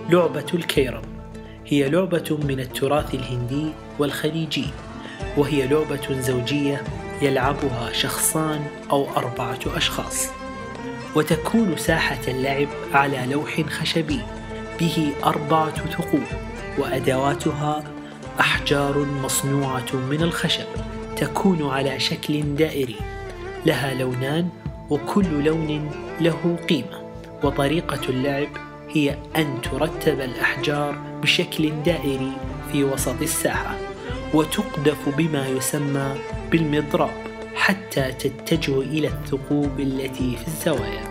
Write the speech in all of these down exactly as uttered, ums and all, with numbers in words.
لعبة الكيرم هي لعبة من التراث الهندي والخليجي، وهي لعبة زوجية يلعبها شخصان أو أربعة أشخاص، وتكون ساحة اللعب على لوح خشبي به أربعة ثقوب، وأدواتها أحجار مصنوعة من الخشب تكون على شكل دائري، لها لونان وكل لون له قيمة. وطريقة اللعب هي أن ترتب الأحجار بشكل دائري في وسط الساحة، وتقذف بما يسمى بالمضراب حتى تتجه إلى الثقوب التي في الزوايا.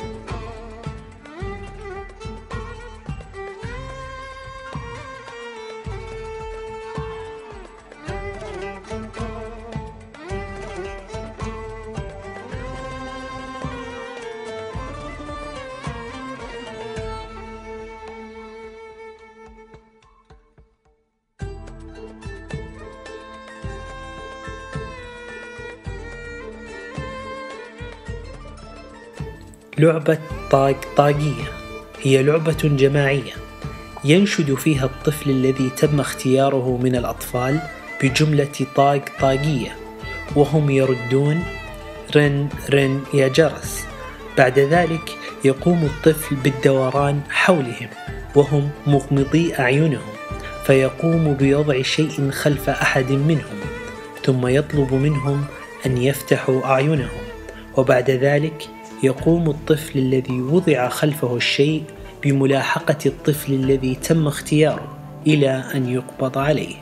لعبة طاق طاقية هي لعبة جماعية ينشد فيها الطفل الذي تم اختياره من الأطفال بجملة طاق طاقية، وهم يردون رن رن يا جرس. بعد ذلك يقوم الطفل بالدوران حولهم وهم مغمضي أعينهم، فيقوم بوضع شيء خلف أحد منهم، ثم يطلب منهم أن يفتحوا أعينهم، وبعد ذلك يقوم الطفل الذي وضع خلفه الشيء بملاحقة الطفل الذي تم اختياره إلى أن يقبض عليه.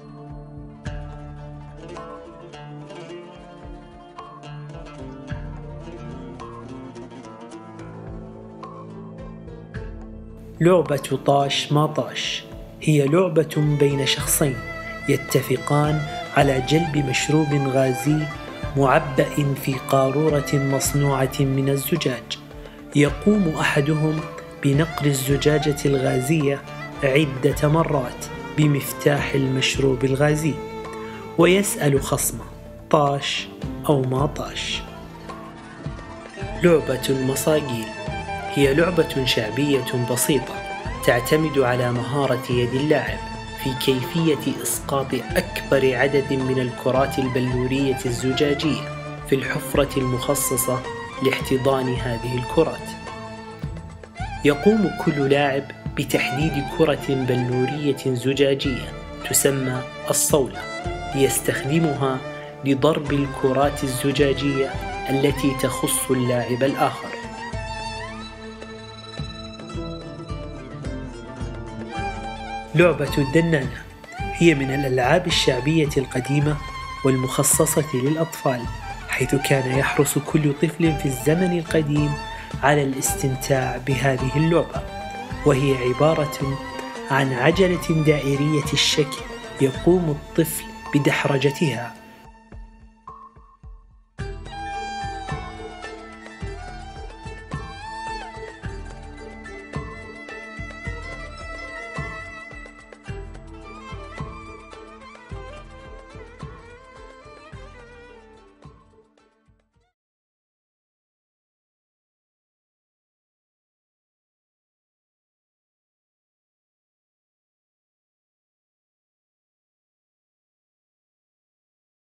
لعبة طاش ما طاش هي لعبة بين شخصين يتفقان على جلب مشروب غازي معبأ في قارورة مصنوعة من الزجاج. يقوم أحدهم بنقر الزجاجة الغازية عدة مرات بمفتاح المشروب الغازي، ويسأل خصمه طاش أو ما طاش. لعبة المصاقيل هي لعبة شعبية بسيطة تعتمد على مهارة يد اللاعب في كيفية إسقاط أكبر عدد من الكرات البلورية الزجاجية في الحفرة المخصصة لاحتضان هذه الكرات. يقوم كل لاعب بتحديد كرة بلورية زجاجية تسمى الصولة ليستخدمها لضرب الكرات الزجاجية التي تخص اللاعب الآخر. لعبة الدنانة هي من الألعاب الشعبية القديمة والمخصصة للأطفال، حيث كان يحرص كل طفل في الزمن القديم على الاستمتاع بهذه اللعبة، وهي عبارة عن عجلة دائرية الشكل يقوم الطفل بدحرجتها